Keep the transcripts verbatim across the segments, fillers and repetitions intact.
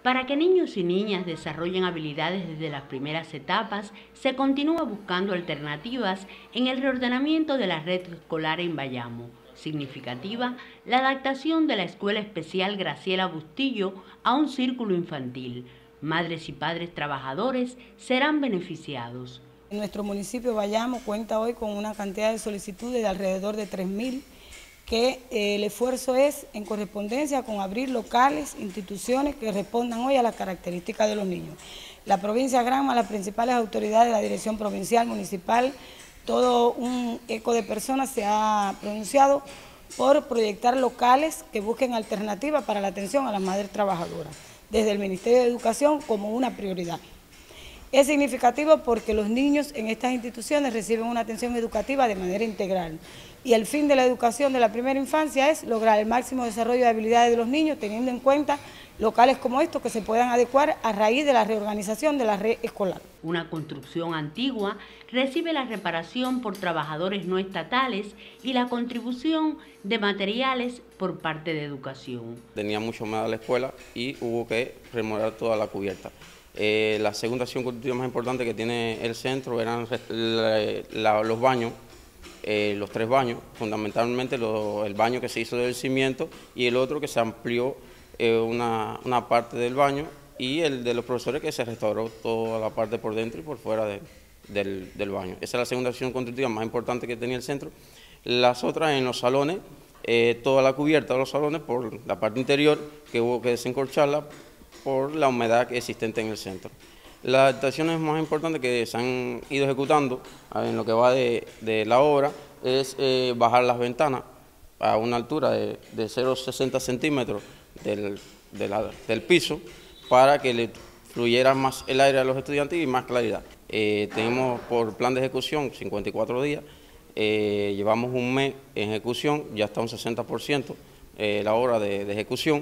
Para que niños y niñas desarrollen habilidades desde las primeras etapas, se continúa buscando alternativas en el reordenamiento de la red escolar en Bayamo. Significativa la adaptación de la Escuela Especial Graciela Bustillo a un círculo infantil. Madres y padres trabajadores serán beneficiados. Nuestro municipio Bayamo cuenta hoy con una cantidad de solicitudes de alrededor de tres mil, que eh, el esfuerzo es en correspondencia con abrir locales, instituciones que respondan hoy a las características de los niños. La provincia de Granma, las principales autoridades de la dirección provincial, municipal, todo un eco de personas se ha pronunciado por proyectar locales que busquen alternativas para la atención a las madres trabajadoras, desde el Ministerio de Educación como una prioridad. Es significativo porque los niños en estas instituciones reciben una atención educativa de manera integral y el fin de la educación de la primera infancia es lograr el máximo desarrollo de habilidades de los niños, teniendo en cuenta locales como estos que se puedan adecuar a raíz de la reorganización de la red escolar. Una construcción antigua recibe la reparación por trabajadores no estatales y la contribución de materiales por parte de educación. Tenía mucho más la escuela y hubo que remodelar toda la cubierta. Eh, la segunda acción constructiva más importante que tiene el centro eran la, la, los baños, eh, los tres baños, fundamentalmente lo, el baño que se hizo del cimiento y el otro que se amplió eh, una, una parte del baño y el de los profesores que se restauró toda la parte por dentro y por fuera de, del, del baño. Esa es la segunda acción constructiva más importante que tenía el centro. Las otras en los salones, eh, toda la cubierta de los salones por la parte interior que hubo que desencorcharla por la humedad existente en el centro. Las adaptaciones más importantes que se han ido ejecutando en lo que va de, de la obra es eh, bajar las ventanas a una altura de, de cero coma sesenta centímetros del, de la, del piso para que le fluyera más el aire a los estudiantes y más claridad. Eh, tenemos por plan de ejecución cincuenta y cuatro días, eh, llevamos un mes en ejecución, ya está un sesenta por ciento eh, la obra de, de ejecución.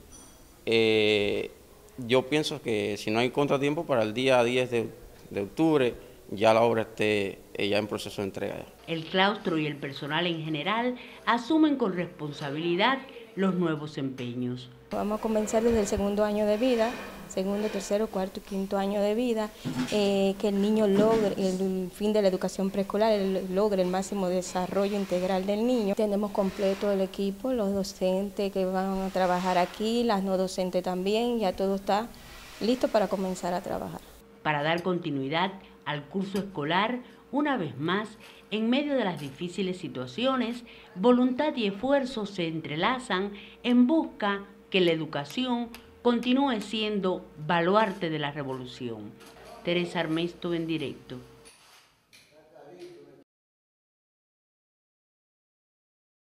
Eh, Yo pienso que si no hay contratiempo, para el día diez de, de octubre ya la obra esté ya en proceso de entrega. El claustro y el personal en general asumen con responsabilidad los nuevos empeños. Vamos a comenzar desde el segundo año de vida, segundo, tercero, cuarto y quinto año de vida, eh, que el niño logre el fin de la educación preescolar, el, logre el máximo desarrollo integral del niño. Tenemos completo el equipo, los docentes que van a trabajar aquí, las no docentes también, ya todo está listo para comenzar a trabajar. Para dar continuidad al curso escolar, una vez más, en medio de las difíciles situaciones, voluntad y esfuerzo se entrelazan en busca que la educación continúe siendo baluarte de la revolución. Teresa Armesto en directo.